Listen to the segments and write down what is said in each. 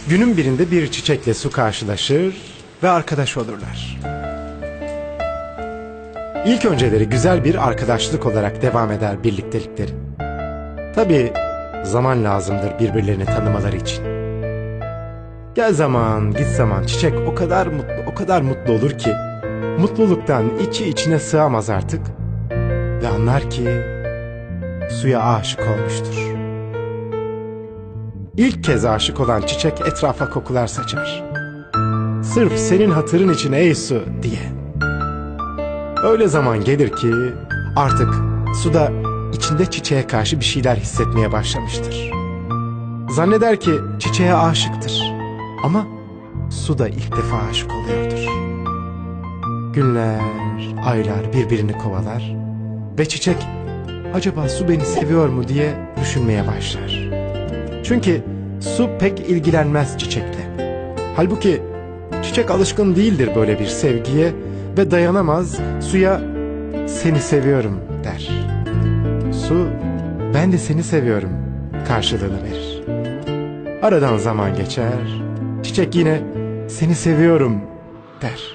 Günün birinde bir çiçekle su karşılaşır ve arkadaş olurlar. İlk önceleri güzel bir arkadaşlık olarak devam eder birliktelikleri. Tabii zaman lazımdır birbirlerini tanımaları için. Gel zaman git zaman çiçek o kadar mutlu olur ki mutluluktan içi içine sığamaz artık ve anlar ki suya aşık olmuştur. İlk kez aşık olan çiçek etrafa kokular saçar. Sırf senin hatırın için ey su diye. Öyle zaman gelir ki artık suda içinde çiçeğe karşı bir şeyler hissetmeye başlamıştır. Zanneder ki çiçeğe aşıktır ama su da ilk defa aşık oluyordur. Günler, aylar birbirini kovalar ve çiçek acaba su beni seviyor mu diye düşünmeye başlar. Çünkü su pek ilgilenmez çiçekle. Halbuki çiçek alışkın değildir böyle bir sevgiye ve dayanamaz, suya seni seviyorum der. Su ben de seni seviyorum karşılığını verir. Aradan zaman geçer, çiçek yine seni seviyorum der.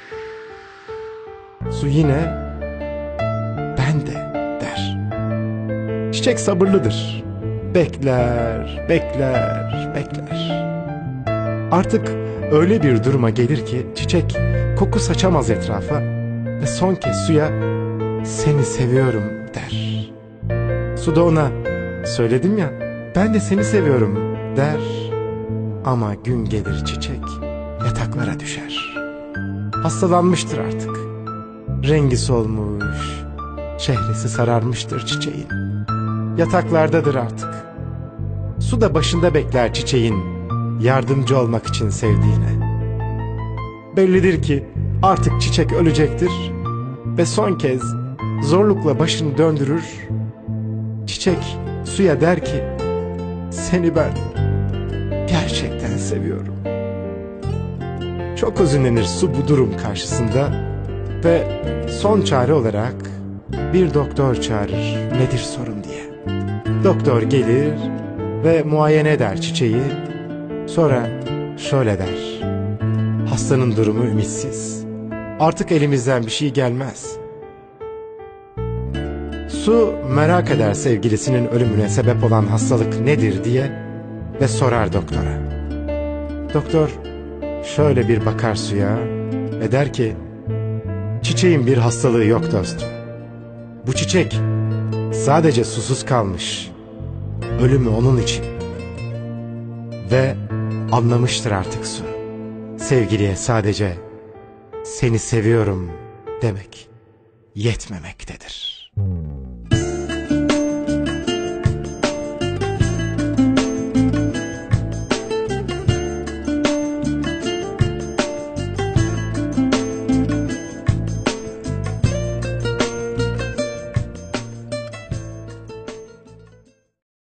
Su yine ben de der. Çiçek sabırlıdır. Bekler, bekler, bekler. Artık öyle bir duruma gelir ki çiçek koku saçamaz etrafa ve son kez suya seni seviyorum der. Su da ona söyledim ya ben de seni seviyorum der. Ama gün gelir çiçek yataklara düşer. Hastalanmıştır artık. Rengi solmuş, çehresi sararmıştır çiçeğin. Yataklardadır artık. Su da başında bekler çiçeğin yardımcı olmak için sevdiğine. Bellidir ki artık çiçek ölecektir ve son kez zorlukla başını döndürür. Çiçek suya der ki seni ben gerçekten seviyorum. Çok hüzünlenir su bu durum karşısında ve son çare olarak bir doktor çağırır nedir sorun diye. Doktor gelir ve muayene eder çiçeği. Sonra şöyle der. Hastanın durumu ümitsiz. Artık elimizden bir şey gelmez. Su merak eder sevgilisinin ölümüne sebep olan hastalık nedir diye ve sorar doktora. Doktor şöyle bir bakar suya ve der ki çiçeğin bir hastalığı yok dostum. Bu çiçek sadece susuz kalmış. Ölümü onun için. Ve anlamıştır artık su. Sevgiliye sadece seni seviyorum demek yetmemektedir.